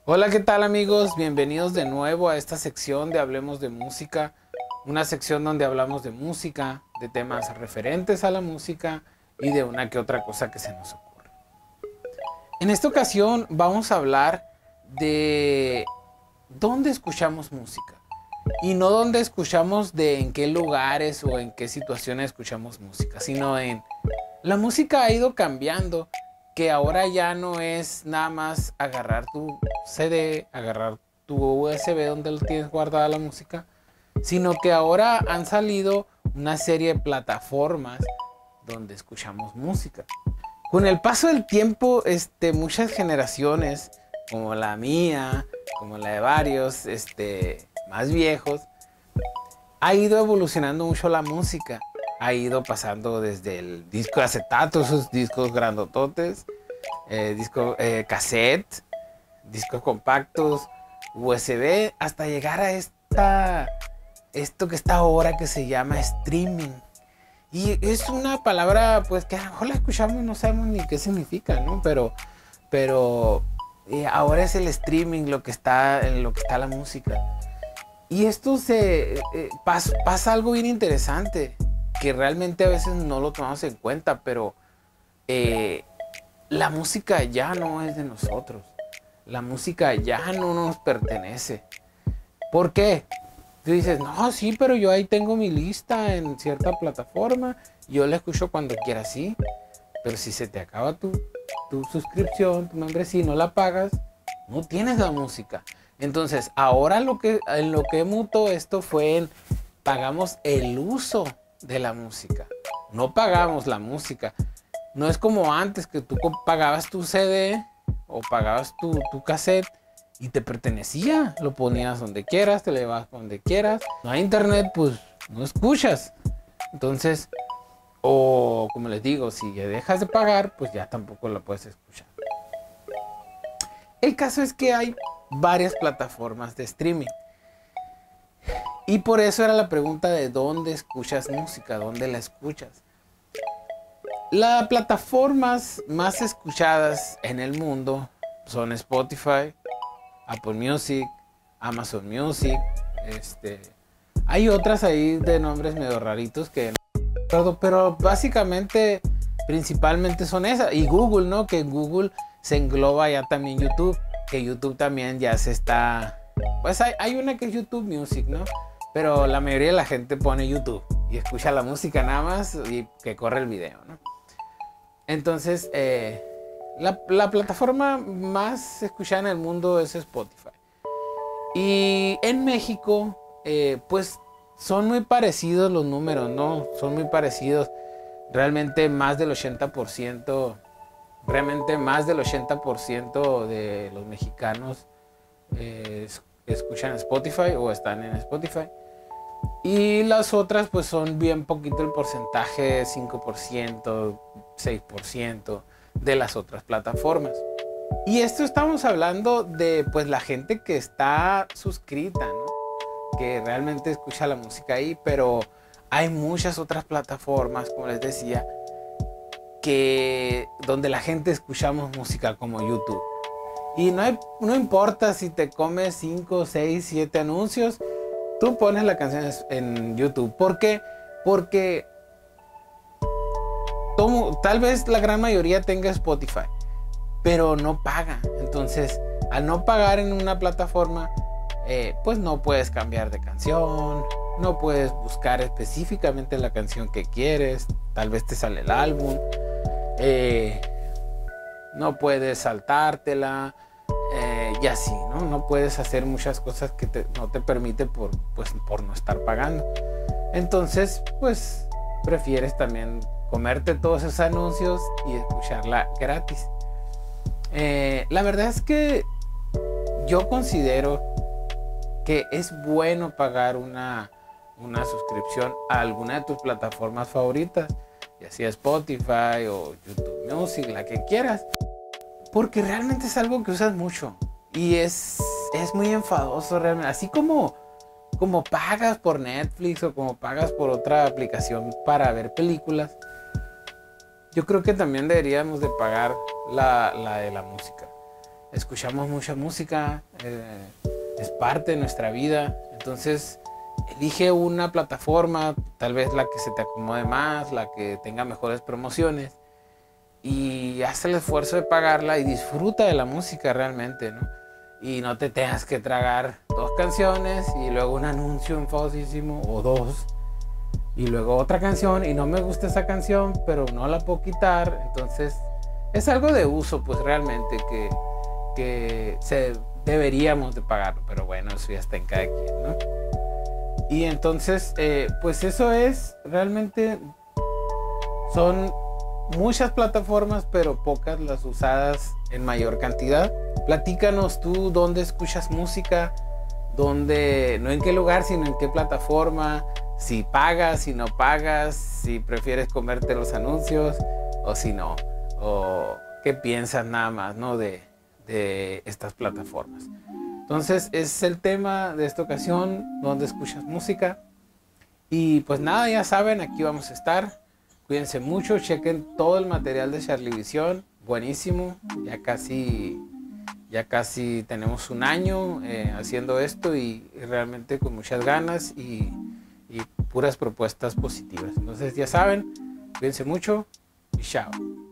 Hola, ¿qué tal amigos? Bienvenidos de nuevo a esta sección de Hablemos de Música, una sección donde hablamos de música, de temas referentes a la música y de una que otra cosa que se nos ocurre. En esta ocasión vamos a hablar de dónde escuchamos música y no dónde escuchamos de en qué lugares o en qué situaciones escuchamos música, sino en la música ha ido cambiando, que ahora ya no es nada más agarrar tu CD, agarrar tu USB donde lo tienes guardada la música, sino que ahora han salido una serie de plataformas donde escuchamos música. Con el paso del tiempo, muchas generaciones, como la mía, como la de varios más viejos, ha ido evolucionando mucho la música. Ha ido pasando desde el disco de acetato, esos discos grandototes, cassette, discos compactos, USB, hasta llegar a esto que está ahora que se llama streaming. Y es una palabra pues que a lo mejor la escuchamos y no sabemos ni qué significa, ¿no? Pero ahora es el streaming en lo que está la música. Y esto pasa algo bien interesante, que realmente a veces no lo tomamos en cuenta, pero la música ya no es de nosotros. La música ya no nos pertenece. ¿Por qué? Tú dices, no, sí, pero yo ahí tengo mi lista en cierta plataforma, yo la escucho cuando quiera, sí, pero si se te acaba tu suscripción, tu membresía, y no la pagas, no tienes la música. Entonces, ahora en lo que mutó esto fue en pagamos el uso de la música, no pagamos la música. No es como antes que tú pagabas tu CD o pagabas tu cassette y te pertenecía, lo ponías donde quieras, te lo llevabas donde quieras. No hay internet, pues no escuchas. Entonces, o como les digo, si ya dejas de pagar, pues ya tampoco la puedes escuchar. El caso es que hay varias plataformas de streaming. Y por eso era la pregunta de dónde escuchas música, dónde la escuchas. Las plataformas más escuchadas en el mundo son Spotify, Apple Music, Amazon Music. Hay otras ahí de nombres medio raritos que no recuerdo, pero básicamente, principalmente son esas. Y Google, ¿no? Que en Google se engloba ya también YouTube, que YouTube también ya se está... Pues hay una que es YouTube Music, ¿no? Pero la mayoría de la gente pone YouTube y escucha la música nada más y que corre el video, ¿no? Entonces, la plataforma más escuchada en el mundo es Spotify. Y en México, pues son muy parecidos los números, ¿no? Son muy parecidos. Realmente más del 80%, de los mexicanos escuchan Spotify o están en Spotify. Y las otras pues son bien poquito el porcentaje, 5%, 6% de las otras plataformas. Y esto estamos hablando de pues la gente que está suscrita, ¿no? Que realmente escucha la música ahí, pero hay muchas otras plataformas, como les decía, donde la gente escuchamos música como YouTube. Y no importa si te comes 5, 6, 7 anuncios, tú pones la canción en YouTube. ¿Por qué? Porque tal vez la gran mayoría tenga Spotify, pero no paga. Entonces, al no pagar en una plataforma, pues no puedes cambiar de canción, no puedes buscar específicamente la canción que quieres, tal vez te sale el álbum, no puedes saltártela, y así, ¿no? No puedes hacer muchas cosas que no te permite por no estar pagando. Entonces, pues prefieres también comerte todos esos anuncios y escucharla gratis. La verdad es que yo considero que es bueno pagar una suscripción a alguna de tus plataformas favoritas, ya sea Spotify o YouTube Music, la que quieras, porque realmente es algo que usas mucho y es muy enfadoso realmente. Así como pagas por Netflix o como pagas por otra aplicación para ver películas, yo creo que también deberíamos de pagar la de la música. escuchamos mucha música, es parte de nuestra vida. Entonces, elige una plataforma, tal vez la que se te acomode más, la que tenga mejores promociones, y haz el esfuerzo de pagarla y disfruta de la música realmente, ¿no? Y no te tengas que tragar 2 canciones y luego un anuncio enfadosísimo o 2 y luego otra canción y no me gusta esa canción pero no la puedo quitar. Entonces es algo de uso pues realmente que deberíamos de pagarlo, pero bueno, eso ya está en cada quien, ¿no? Y entonces pues eso es realmente, son muchas plataformas pero pocas las usadas en mayor cantidad. Platícanos tú dónde escuchas música, dónde, no en qué lugar, sino en qué plataforma, si pagas, si no pagas, si prefieres comerte los anuncios o si no, o qué piensas nada más, ¿no? de estas plataformas. Entonces es el tema de esta ocasión, dónde escuchas música. Y pues nada, ya saben, aquí vamos a estar. Cuídense mucho, chequen todo el material de Charlevisión, buenísimo, ya casi tenemos un año haciendo esto y realmente con muchas ganas y puras propuestas positivas. Entonces ya saben, cuídense mucho y chao.